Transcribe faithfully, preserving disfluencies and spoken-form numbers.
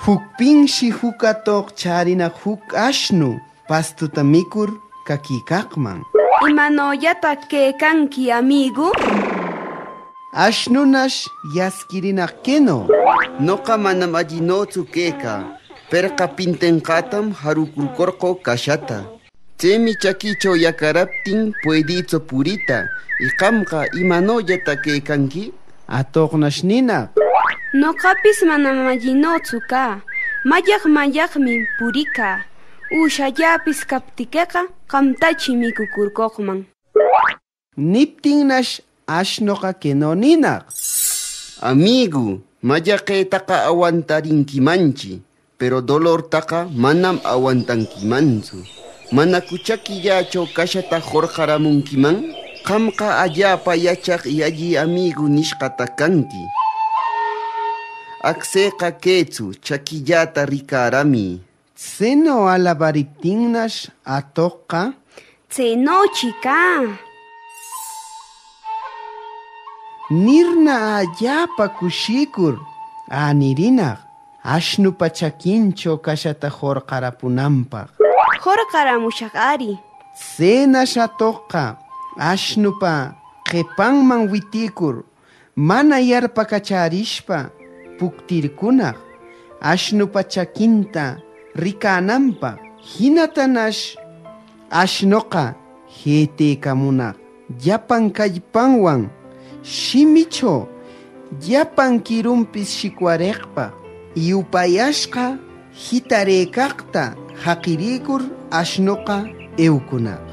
Hukpinshi hukatoq charina huk ashnu pastuta mikur kakikaqman. Imanoyata kekanki, amigo? Ashnunash yaskirina keno. Noqa manam allinotsu keka. Perqa pintenqatam harukurkorqo kashata. Chaymi chakichaw yakaraptin pueditso purita. Y qamqa imanoyata kekanki? Atoqnash nina. Noqapis manam allinotsu ka. Mayaq mayaqmi purika. Ushallapis kaptikeqa qamtachi mikukurkoqman. Niptinnash ashnoqa keno ninaq. Amigo, mayaqetaqa aguantarinkimanchi, pero dolortaqa manam aguantankimanchu. Manaku chakillachaw kashata horqaramunkiman? Qamqa allapa yachaq y alli amigo nishqata kanki. Akseqa ketsu chakillata rikarami. Tseno alabariptinnash atoqqa Tsenochi ka. Nirna allapa kushikur anirinaq ashnupa chakinchaw kashata horqarapunanpaq. Horqaramushaq ari. Tsenash atoqqa ashnupa qhipanman witikur mana yarpakacharishpa puktirkunaq ashnupa chakinta rikananpaq. Hinatanash ashnuqa hetekamunaq llapan kallpanwan shimicho llapan kirumpis shikwareqpaq y upayashqa hitarekaqta haqirikur ashnuqa eukuna.